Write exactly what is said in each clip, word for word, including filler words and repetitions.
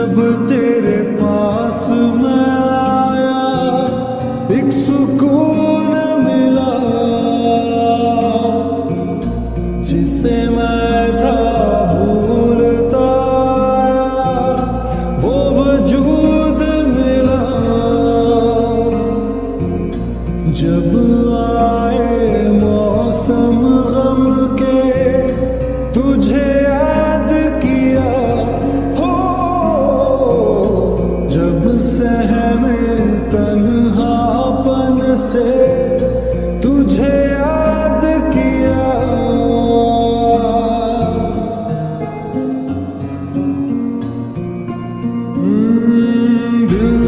जब तेरे पास मैं आया एक सुकून मिला, जिसे मैं था भूलता वो वजूद मिला। जब आए मौसम गम के तुझे याद किया, हो जब सहमे तन्हापन से तुझे याद किया। दिल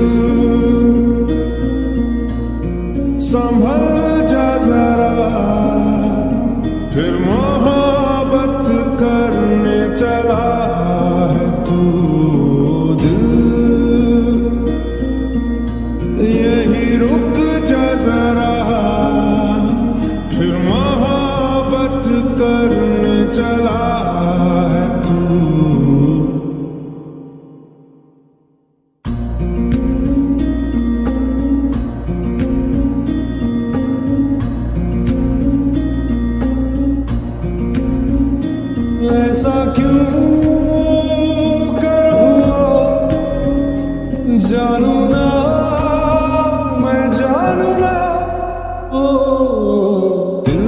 संभल जा जरा, फिर मोहब्बत करने चला है तू। दिल यही रुक जा जरा, फिर मोहब्बत करने चला है तू। ऐसा क्यों करूँ जानू ना, मैं जानू ना। ओ दिल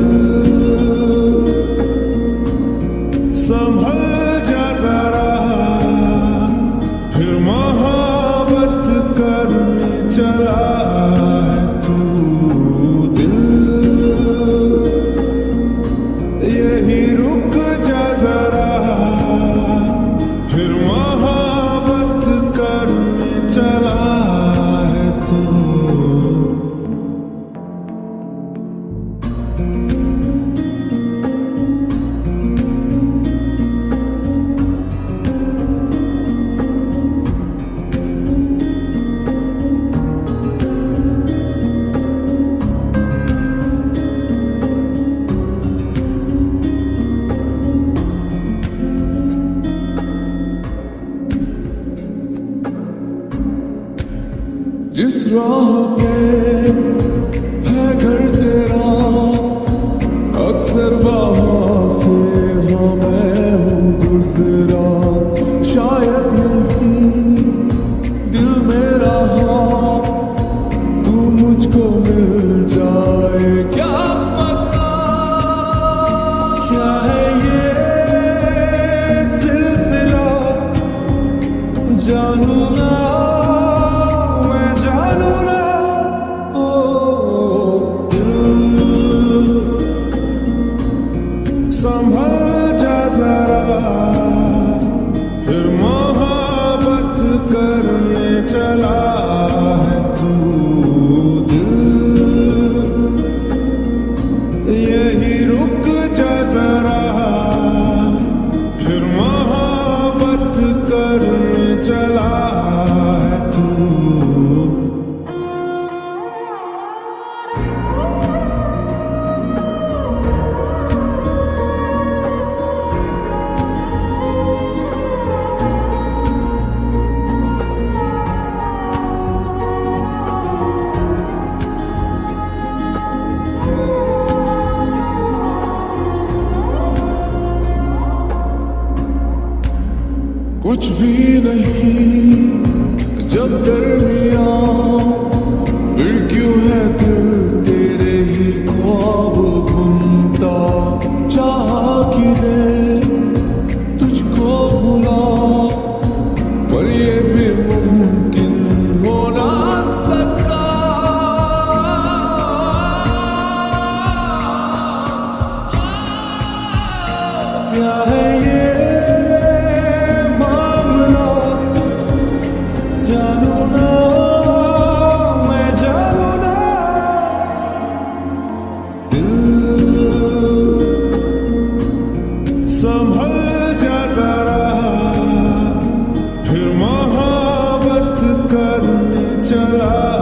संभल जा जरा, फिर मोहब्बत करने चला है तू। दिल यही रुक जा जरा, फिर मोहब्बत करने चला है तू। जिस राह पे है घर तेरा, अक्सर वहाँ से हाँ मैं हूँ गुजरा। शायद नहीं दिल मेरा हाँ तू मुझको मिल जाए, क्या पता क्या है ये सिलसिला। जानू ना संभल जा जरा, फिर मोहब्बत करने चला है तू। दिल यही रुक जा जरा, फिर मोहब्बत करने चला है तू। कुछ भी नहीं जब दरमियां, फिर क्यों है दिल तेरे ही ख्वाब बुनता। चाहा कि दे तुझको भुला, पर ये भी मुमकिन हो ना सका। क्या है ये संभल जा जरा, फिर मोहब्बत करने चला